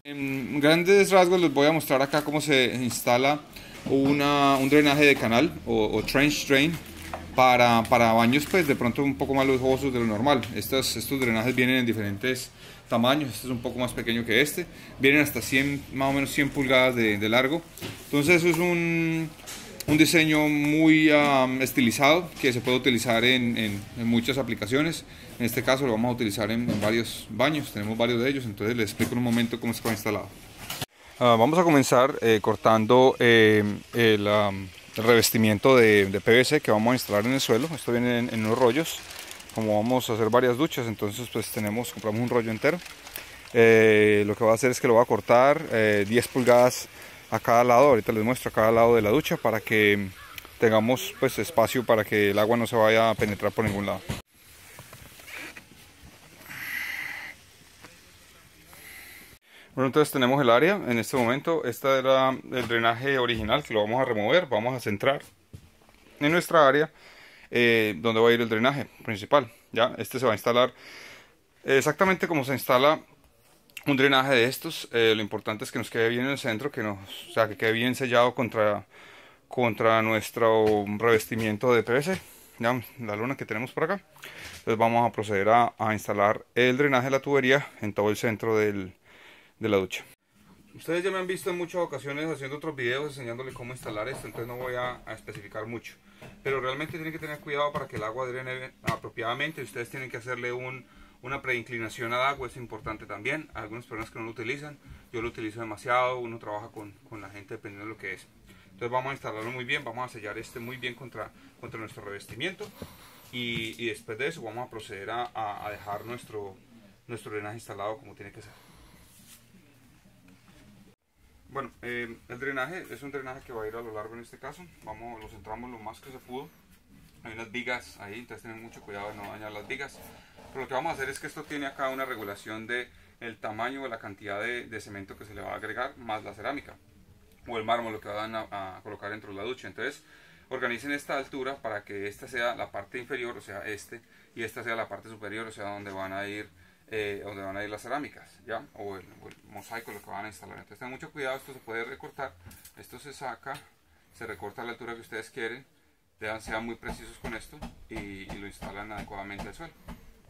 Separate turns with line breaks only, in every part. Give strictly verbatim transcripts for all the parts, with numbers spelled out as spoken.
En grandes rasgos les voy a mostrar acá cómo se instala una, un drenaje de canal o, o trench drain para, para baños pues de pronto un poco más lujosos de lo normal. Estos, estos drenajes vienen en diferentes tamaños. Este es un poco más pequeño que este, vienen hasta cien, más o menos cien pulgadas de, de largo. Entonces eso es un, un diseño muy um, estilizado que se puede utilizar en, en, en muchas aplicaciones. En este caso lo vamos a utilizar en, en varios baños, tenemos varios de ellos, entonces les explico en un momento cómo está instalado. Uh, vamos a comenzar eh, cortando eh, el, um, el revestimiento de, de P V C que vamos a instalar en el suelo. Esto viene en, en unos rollos, como vamos a hacer varias duchas, entonces pues tenemos, compramos un rollo entero. Eh, lo que voy a hacer es que lo voy a cortar eh, diez pulgadas a cada lado, ahorita les muestro a cada lado de la ducha para que tengamos pues espacio para que el agua no se vaya a penetrar por ningún lado. Bueno, entonces tenemos el área en este momento. Este era el drenaje original que lo vamos a remover. Vamos a centrar en nuestra área eh, donde va a ir el drenaje principal. Ya, este se va a instalar exactamente como se instala un drenaje de estos. Eh, lo importante es que nos quede bien en el centro, que nos, o sea, que quede bien sellado contra, contra nuestro revestimiento de P V C. Ya, la lona que tenemos por acá. Entonces vamos a proceder a, a instalar el drenaje de la tubería en todo el centro del de la ducha. Ustedes ya me han visto en muchas ocasiones haciendo otros videos enseñándole cómo instalar esto, entonces no voy a, a especificar mucho, pero realmente tienen que tener cuidado para que el agua drene apropiadamente. Ustedes tienen que hacerle un, una preinclinación al agua, es importante también. Hay algunas personas que no lo utilizan, yo lo utilizo demasiado, uno trabaja con, con la gente dependiendo de lo que es. Entonces vamos a instalarlo muy bien, vamos a sellar este muy bien contra, contra nuestro revestimiento y, y después de eso vamos a proceder a, a, a dejar nuestro, nuestro drenaje instalado como tiene que ser. Bueno, eh, el drenaje es un drenaje que va a ir a lo largo en este caso. Vamos, lo centramos lo más que se pudo. Hay unas vigas ahí, entonces tienen mucho cuidado de no dañar las vigas. Pero lo que vamos a hacer es que esto tiene acá una regulación de el tamaño o la cantidad de, de cemento que se le va a agregar, más la cerámica o el mármol lo que van a, a colocar dentro de la ducha. Entonces organicen esta altura para que esta sea la parte inferior, o sea este, y esta sea la parte superior, o sea donde van a ir Eh, donde van a ir las cerámicas, ¿ya? O el, o el mosaico, lo que van a instalar. Entonces tengan mucho cuidado, esto se puede recortar, esto se saca, se recorta a la altura que ustedes quieren, sean, sean muy precisos con esto y, y lo instalan adecuadamente al suelo.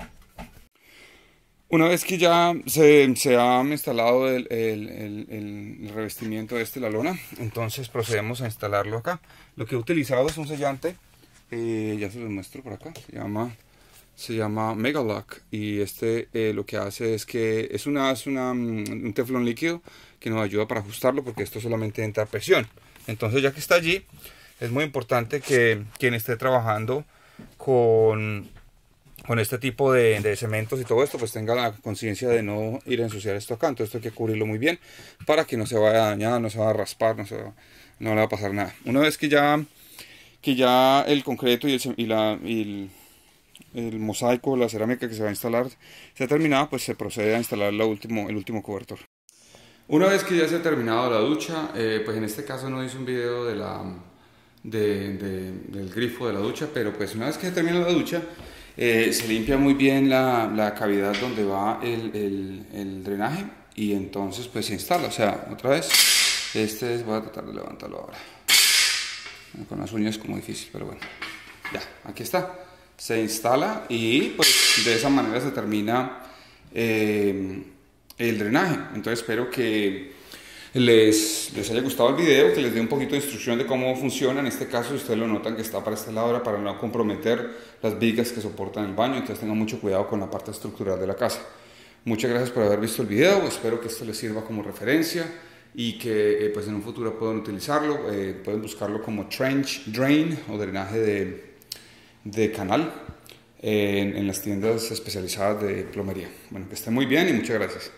Una vez que ya se, se ha instalado el, el, el, el revestimiento de este, la lona, entonces procedemos a instalarlo acá. Lo que he utilizado es un sellante, eh, ya se los muestro por acá, se llama... Se llama Megalock y este eh, lo que hace es que es, una, es una, un teflón líquido que nos ayuda para ajustarlo porque esto solamente entra a presión. Entonces ya que está allí es muy importante que quien esté trabajando con, con este tipo de, de cementos y todo esto pues tenga la conciencia de no ir a ensuciar esto acá. Entonces esto hay que cubrirlo muy bien para que no se vaya a dañar, no se va a raspar, no, se va, no le va a pasar nada. Una vez que ya, que ya el concreto y, el, y la... Y el, el mosaico, la cerámica que se va a instalar se ha terminado, pues se procede a instalar la último, el último cobertor. Una vez que ya se ha terminado la ducha, eh, pues en este caso no hice un video de la, de, de, del grifo de la ducha, pero pues una vez que se termina la ducha eh, se limpia muy bien la, la cavidad donde va el, el, el drenaje y entonces pues se instala. O sea, otra vez, este es, voy a tratar de levantarlo ahora, con las uñas es como difícil, pero bueno, ya, aquí está. Se instala y pues de esa manera se termina eh, el drenaje. Entonces espero que les, les haya gustado el video, que les dé un poquito de instrucción de cómo funciona. En este caso, si ustedes lo notan que está para este lado para no comprometer las vigas que soportan el baño, entonces tengan mucho cuidado con la parte estructural de la casa. Muchas gracias por haber visto el video, espero que esto les sirva como referencia y que eh, pues en un futuro puedan utilizarlo. Eh, pueden buscarlo como trench drain o drenaje de de canal en, en las tiendas especializadas de plomería. Bueno, que estén muy bien y muchas gracias.